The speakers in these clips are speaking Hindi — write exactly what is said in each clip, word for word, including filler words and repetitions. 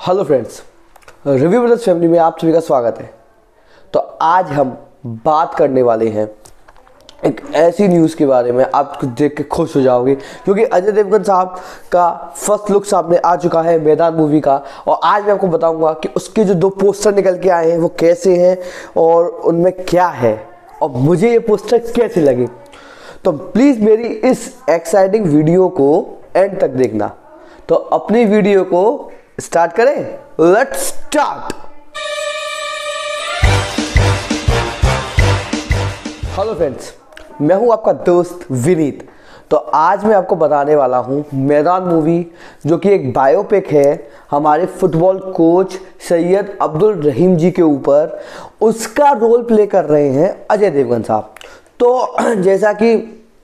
Hello friends, review brothers family में आप सभी का स्वागत है। तो आज हम बात करने वाले हैं एक ऐसी न्यूज़ के बारे में, आप कुछ देख के खुश हो जाओगे क्योंकि अजय देवगन साहब का फर्स्ट लुक सामने आ चुका है मैदान मूवी का। और आज मैं आपको बताऊंगा कि उसके जो दो पोस्टर निकल के आए हैं वो कैसे हैं और उनमें क्या है और मुझे ये पोस्टर कैसे लगे। तो प्लीज़ मेरी इस एक्साइटिंग वीडियो को एंड तक देखना। तो अपनी वीडियो को स्टार्ट करें, लेट्स स्टार्ट। हेलो फ्रेंड्स, मैं हूं आपका दोस्त विनीत। तो आज मैं आपको बताने वाला हूं मैदान मूवी, जो कि एक बायोपिक है हमारे फुटबॉल कोच सैयद अब्दुल रहीम जी के ऊपर। उसका रोल प्ले कर रहे हैं अजय देवगन साहब। तो जैसा कि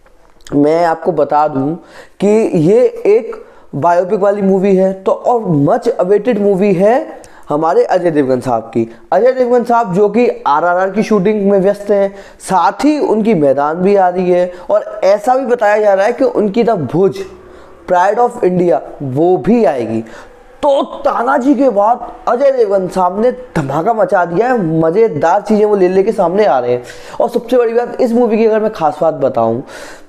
मैं आपको बता दूं कि ये एक बायोपिक वाली मूवी है, तो और मच अवेटेड मूवी है हमारे अजय देवगन साहब की। अजय देवगन साहब जो कि आरआरआर की शूटिंग में व्यस्त हैं, साथ ही उनकी मैदान भी आ रही है और ऐसा भी बताया जा रहा है कि उनकी the Bhuj pride of India वो भी आएगी। तो तानाजी के बाद अजय देवगन साहब ने धमाका मचा दिया है, मज़ेदार चीज़ें वो ले लेके सामने आ रहे हैं। और सबसे बड़ी बात इस मूवी की अगर मैं खास बात बताऊं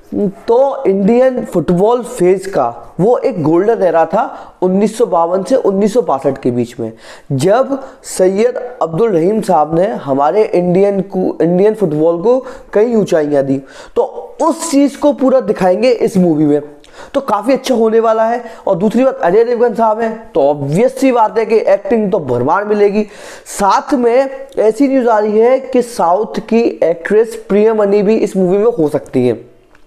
तो इंडियन फुटबॉल फेज का वो एक गोल्डन एरा था उन्नीस सौ बावन से उन्नीस सौ बासठ के बीच में, जब सैयद अब्दुल रहीम साहब ने हमारे इंडियन को इंडियन फुटबॉल को कई ऊंचाइयां दी। तो उस चीज़ को पूरा दिखाएंगे इस मूवी में, तो काफ़ी अच्छा होने वाला है। और दूसरी बात, अजय देवगन साहब हैं तो ऑब्वियस सी बात है कि एक्टिंग तो भरमार मिलेगी। साथ में ऐसी न्यूज़ आ रही है कि साउथ की एक्ट्रेस प्रियमनी भी इस मूवी में हो सकती है।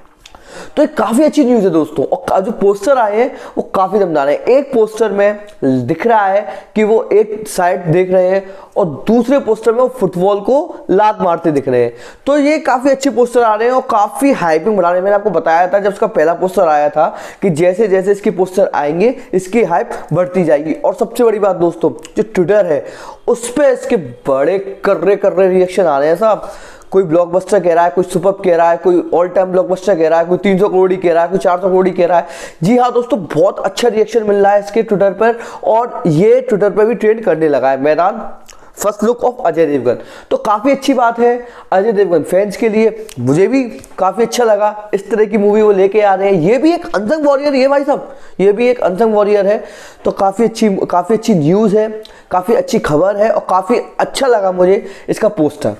तो एक काफ़ी अच्छी न्यूज़ है दोस्तों। और जो पोस्टर आए हैं वो काफ़ी दमदार है। एक पोस्टर में दिख रहा है कि वो एक साइड देख रहे हैं और दूसरे पोस्टर में वो फुटबॉल को लात मारते दिख रहे हैं। तो ये काफ़ी अच्छे पोस्टर आ रहे हैं और काफ़ी हाइपिंग बढ़ा रहे हैं। मैंने आपको बताया था जब उसका पहला पोस्टर आया था कि जैसे जैसे इसके पोस्टर आएंगे इसकी हाइप बढ़ती जाएगी। और सबसे बड़ी बात दोस्तों, जो ट्विटर है उस पर इसके बड़े कर्रे कर्रे रिएक्शन आ रहे हैं साहब। कोई ब्लॉकबस्टर कह रहा है, कोई सुपर कह रहा है, कोई ऑल टाइम ब्लॉकबस्टर कह रहा है, कोई तीन सौ करोड़ कह रहा है, कोई चार सौ करोड़ कह रहा है। जी हाँ दोस्तों, बहुत अच्छा रिएक्शन मिल रहा है इसके ट्विटर पर और ये ट्विटर पर भी ट्रेंड करने लगा है Maidaan first look of Ajay Devgn. तो काफ़ी अच्छी बात है अजय देवगन फैंस के लिए। मुझे भी काफ़ी अच्छा लगा इस तरह की मूवी वो लेके आ रहे हैं। ये भी एक अनसंग वॉरियर है भाई साहब, ये भी एक अनसंग वॉरियर है। तो काफ़ी अच्छी काफ़ी अच्छी न्यूज़ है, काफ़ी अच्छी खबर है और काफ़ी अच्छा लगा मुझे इसका पोस्टर।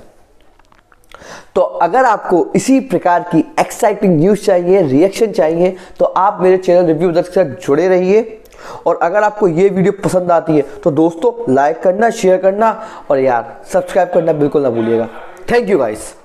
तो अगर आपको इसी प्रकार की एक्साइटिंग न्यूज़ चाहिए, रिएक्शन चाहिए, तो आप मेरे चैनल रिव्यू ब्रदर्स के साथ जुड़े रहिए। और अगर आपको ये वीडियो पसंद आती है तो दोस्तों लाइक करना, शेयर करना और यार सब्सक्राइब करना बिल्कुल ना भूलिएगा। Thank you guys.